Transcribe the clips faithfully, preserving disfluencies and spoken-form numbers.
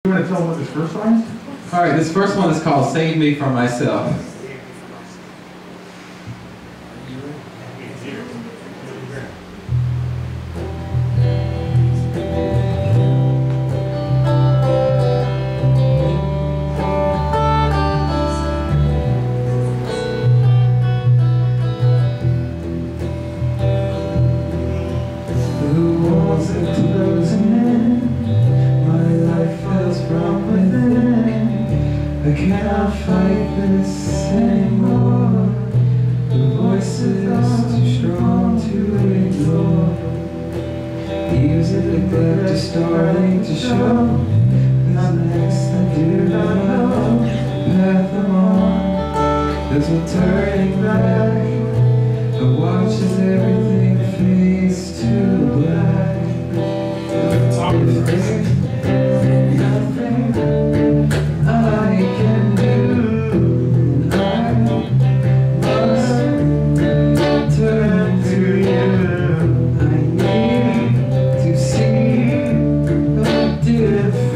You want to tell them what this first song is? All right, this first one is called Save Me From Myself. I cannot fight this anymore. The voice is too strong to ignore. Years of neglect are starting to show. Who's next? I do not know. The path I'm on, there's no turning back. I watch as everything fades to black. If there's nothing I can do, I must turn to you. I need to see what did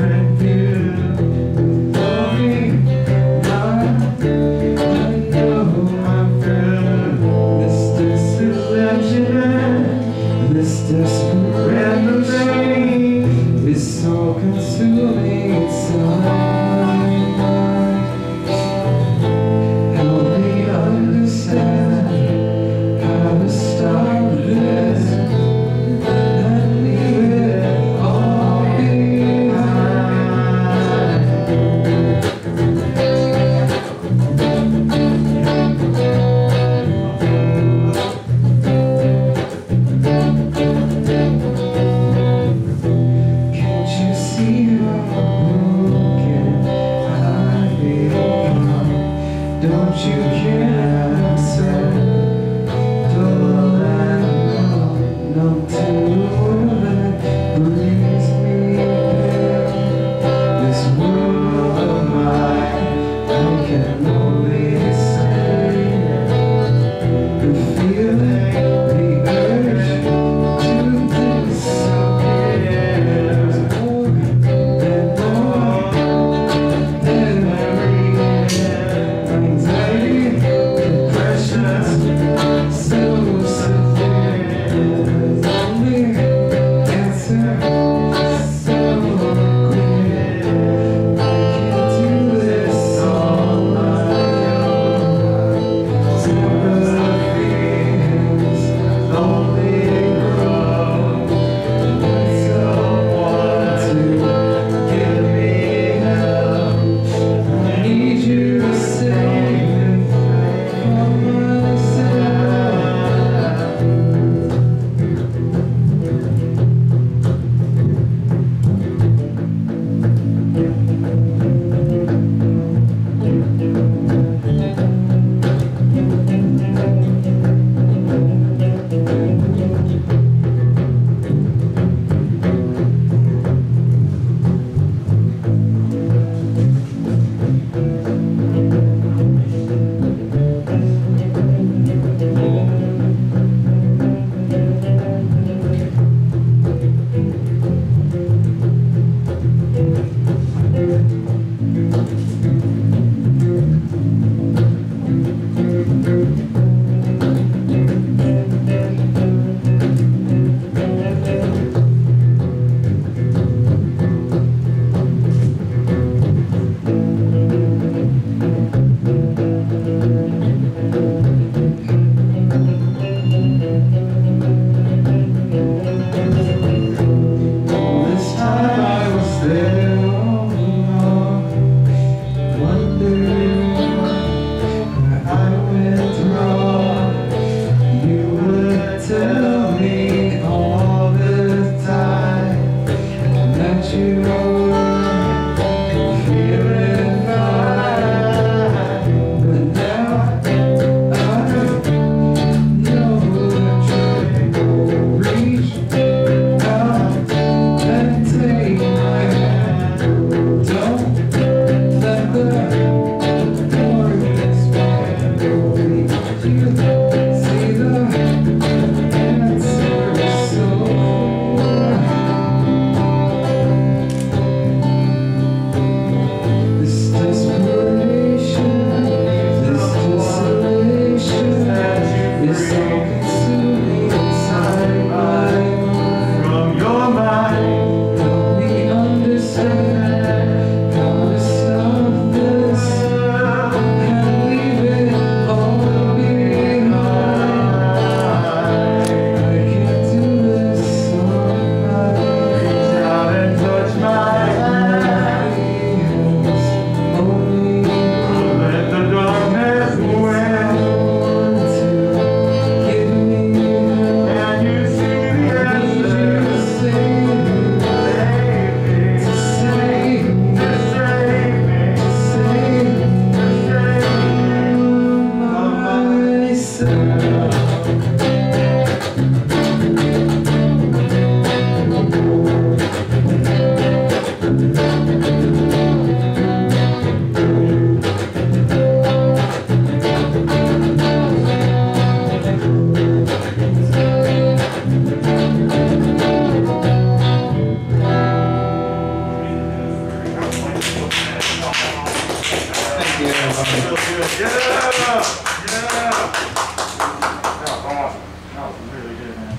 Thank you, everybody. Real good. Yeah! Yeah! That was awesome. That was really good, man.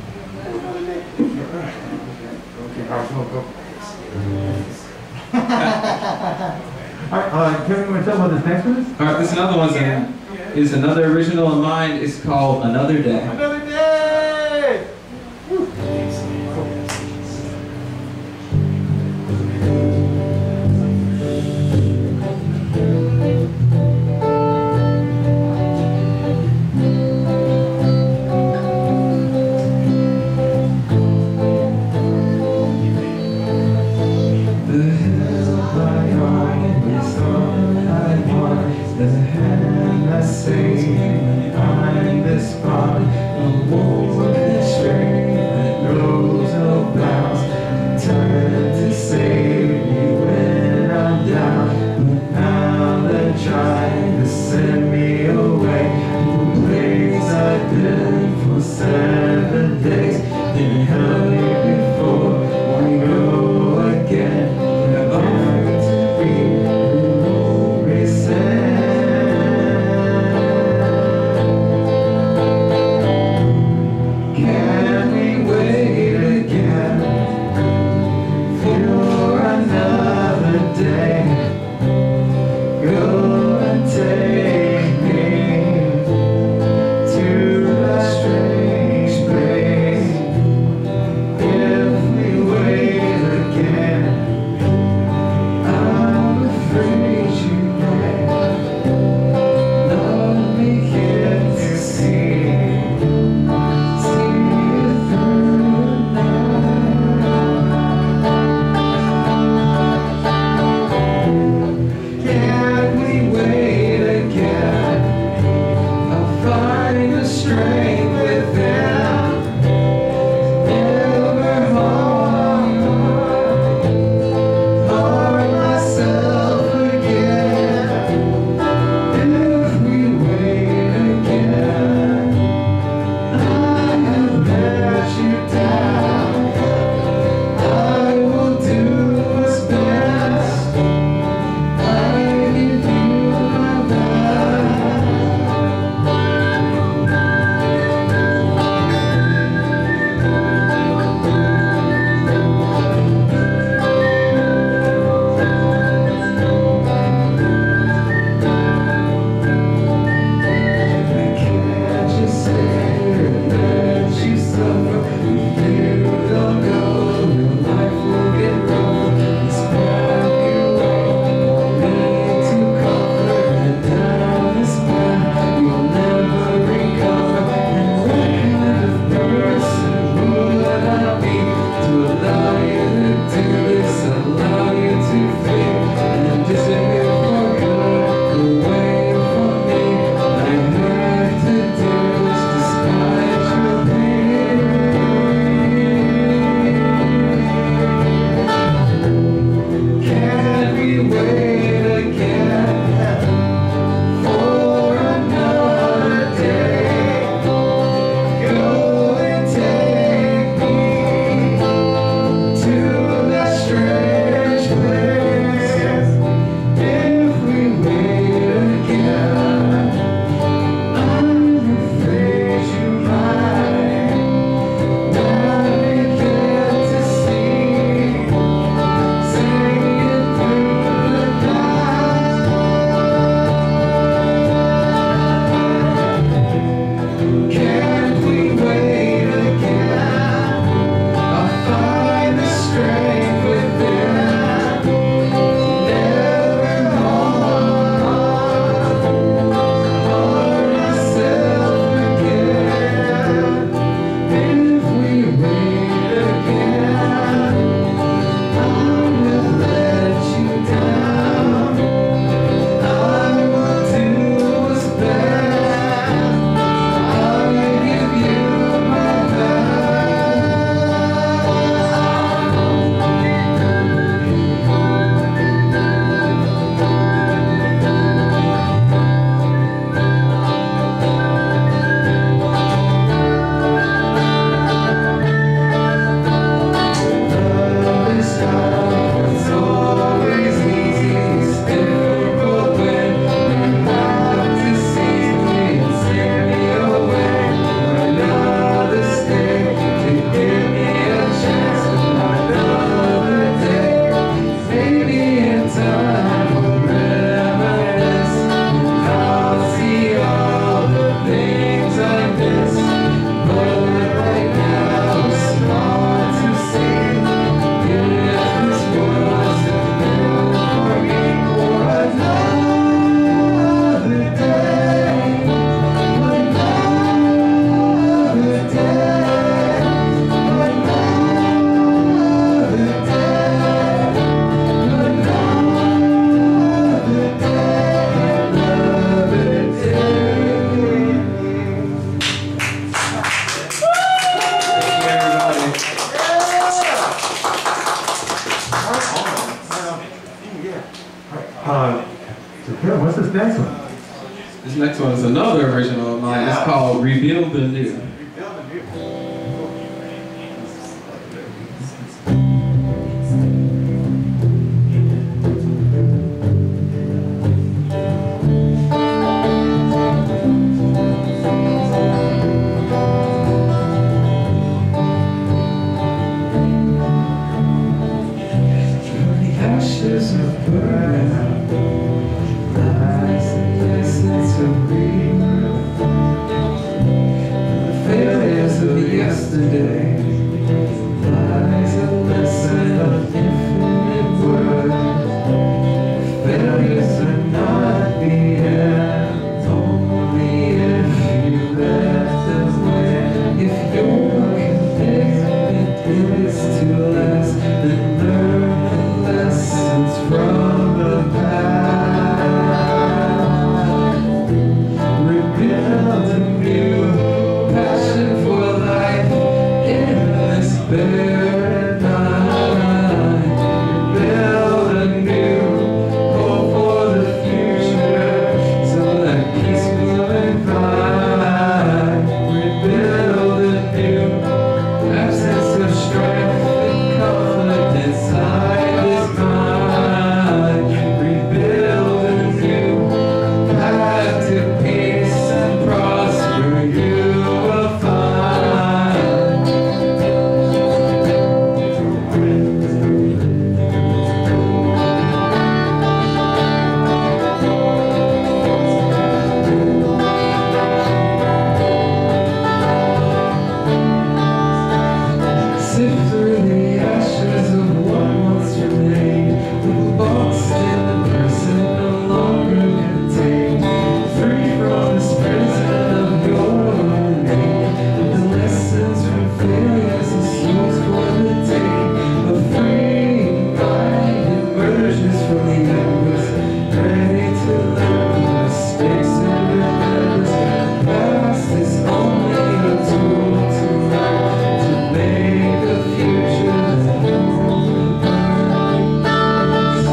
Okay, all right, go, go. All right, uh, Kevin, you want to tell about this next one? All right, this another one's in, is another original of mine. It's called Another Day. Another day! Woo. The hand that saves me behind this pond, a woven string that knows no bounds, turn to save me when I'm down. But now they're trying to send me away to a place I've been for seven days. They held me before, why go again? They're going to be myself again. Uh, so Bill, what's this next one? This next one is another original of mine. It's called Rebuild the New. Yesterday lies a lesson of infinite worth. Failures are not the end, only if you let them win. If your commitment is to last, then learn the lessons from the past. Rebuild a new passion for barren mind, build a new hope for the future, so that peace will find. Rebuild a new absence of strife and conflict inside this mind. Rebuild a new path to peace and prosper. You will find. Sift through the ashes of what once remained, the box in the person no longer contained. Free from this prison of your name, the lessons from failures is yours for the day. A free mind emerges from the embers, ready to learn from mistakes and remembers. The past is only a tool to learn, to make a future that won't burn.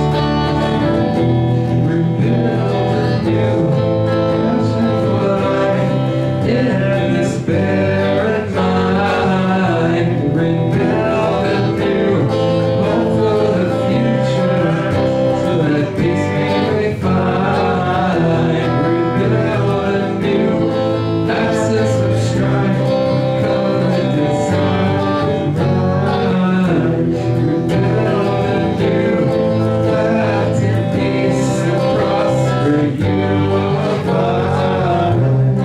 Rebuild a new passion for life in this barren mind. Rebuild a new hope for the future, so that peace may find. Rebuild a new absence of strife, conflict inside the mind. Rebuild a new path to peace and prosper. You will find.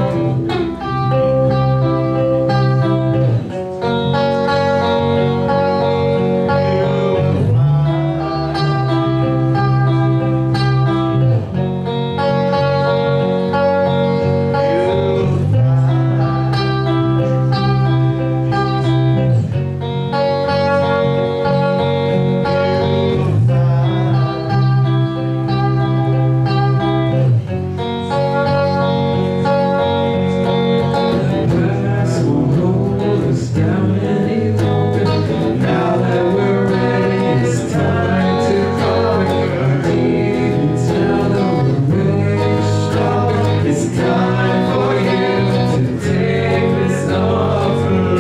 The past won't hold us down any longer. Now that we're ready, it's time to conquer our demons. Now that we're ready, stronger, it's time for you to take this offer.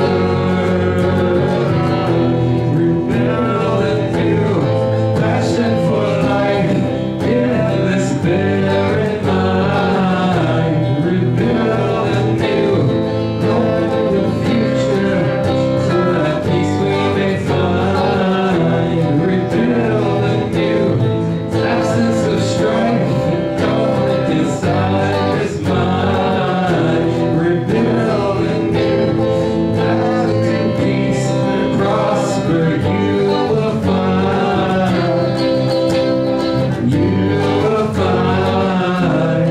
Rebuild a new passion for life in this barren mind. Rebuild a new hope for the future, so that peace we may find. Rebuild a new absence of strife and conflict inside this mind. Rebuild a new path to peace and prosper. You will find. You will find.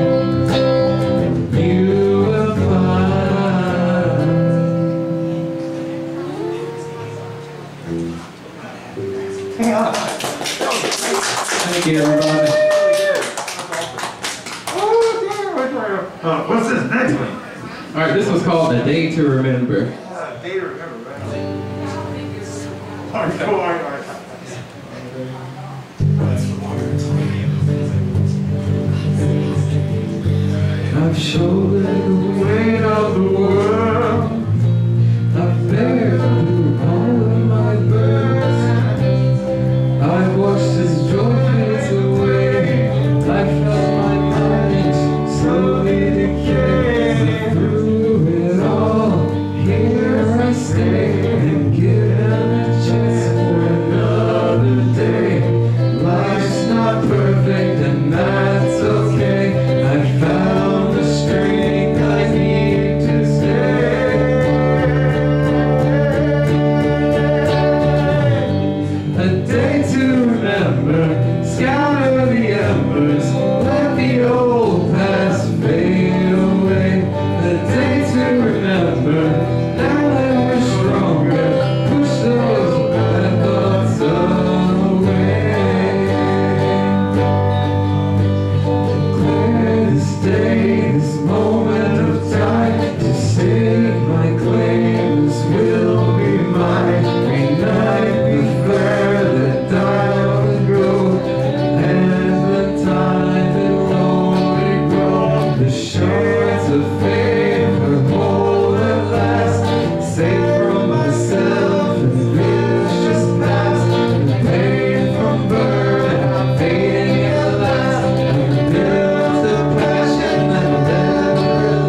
You will find. Thank you, everybody. Uh, what's this next one? All right, this was called A Day to Remember. Uh, day to remember, right? All right, all right, all right. shoulder the weight of the world. I bear through all of my burdens. I watched as joy fades away. I felt my mind slowly decay. But through it all, here I stay and given a chance for another day. Life's not perfect and that's okay. I found the strength I need to stay. A day to remember, scatter the embers, let the old past fade away. A day to remember, now that we're stronger, push those bad thoughts away. Clear this day, this moment of time, to stake my claim, this will be mine. Reignite the flare that died on the grove, and the time that lonely grow. The shards of fate were whole at last, safe from myself and vicious past. The pain from burden, fading at last, and built the passion that never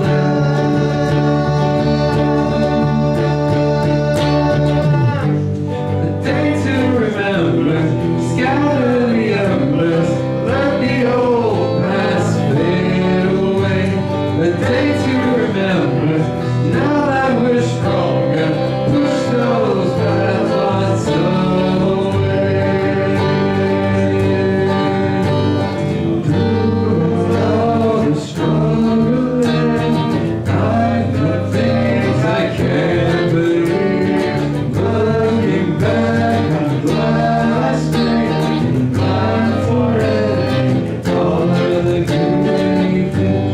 lasts. A day to remember, scatter the embers, let the old past fade away. A day to remember, now that we're stronger, push those bad thoughts away. Through all the struggling, I know things I can't believe. Looking back, I'm glad I stayed, and glad for it, all of the good you did.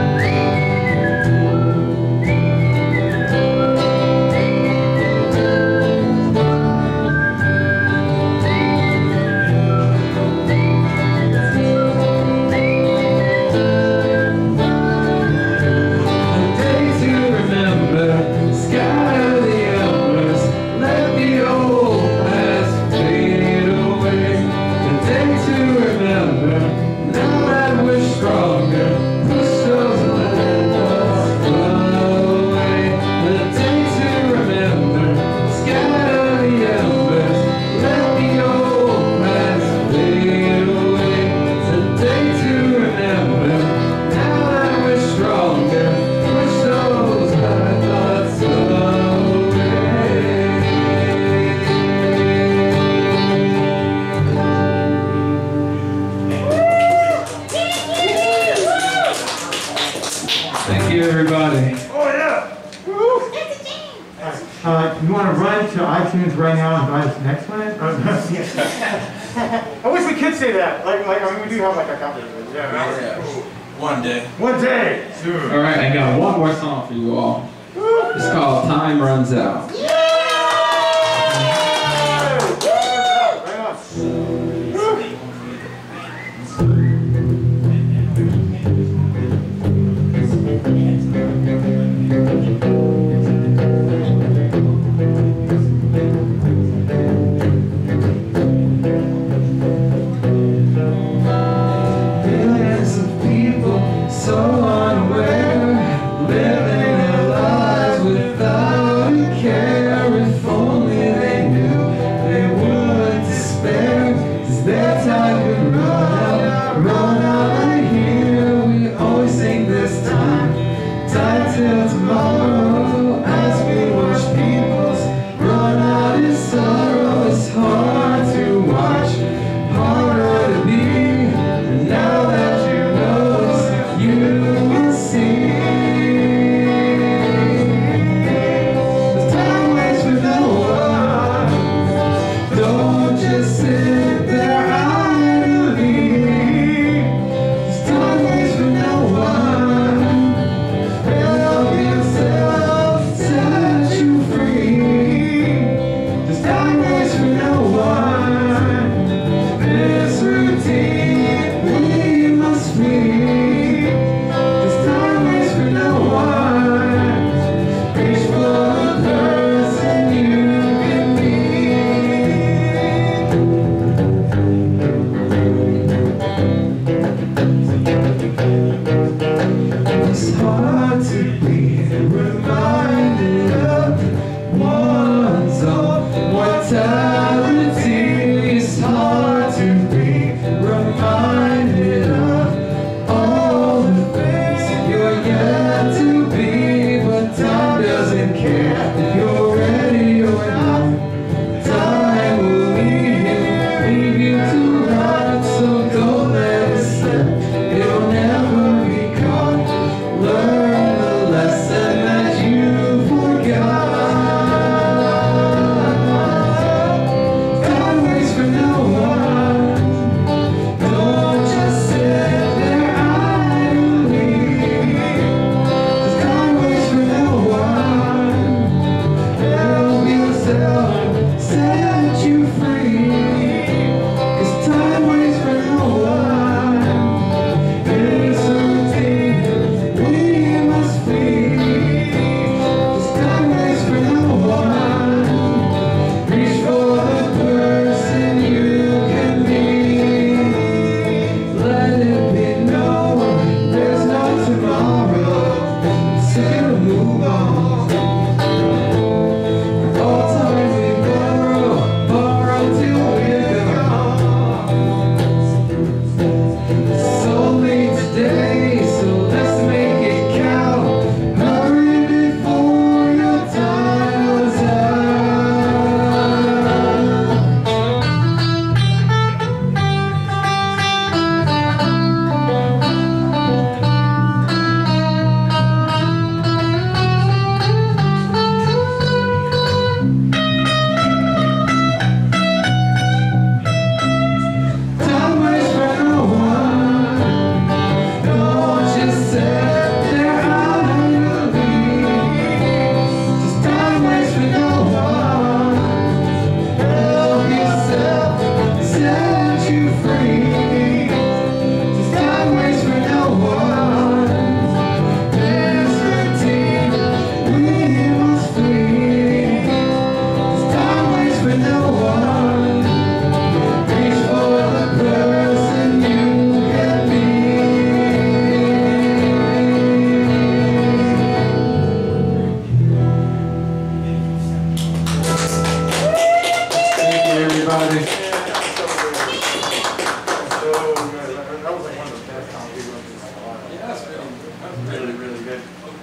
A day to remember, scatter the embers, let the old past fade away. A day to remember, now that we're stronger, push those bad thoughts away. A day to remember, scatter the embers, let the old past fade away. A day to remember, now that we're stronger, push those bad thoughts away. Thank you, everybody. Oh, yeah. Uh, you want to run to iTunes right now and buy this next one? I wish we could say that. Like, like I mean, we do have like a copy of it. Yeah, that was cool. One day. One day. Soon. All right, I got one more song for you all. It's called Time Runs Out. Right on. Billions of people so unaware, living their lives without a care.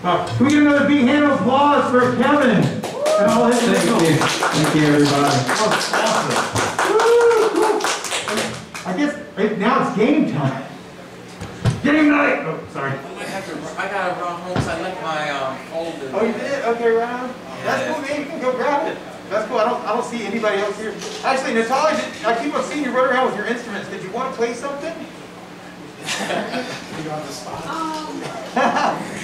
Uh, can we get another big hand of applause for Kevin and all his Thank you. originals? Thank you, everybody. That was awesome. Woo, cool. I guess it, now it's game time. Game night! Oh, sorry. I might have to, I gotta run home, so I left my, um, folder. Oh, you did? Okay, right on. That's cool, man. You can go grab it. That's cool. I don't, I don't see anybody else here. Actually, Natalia, did- I keep on seeing you run around with your instruments. Did you want to play something? You on the spot?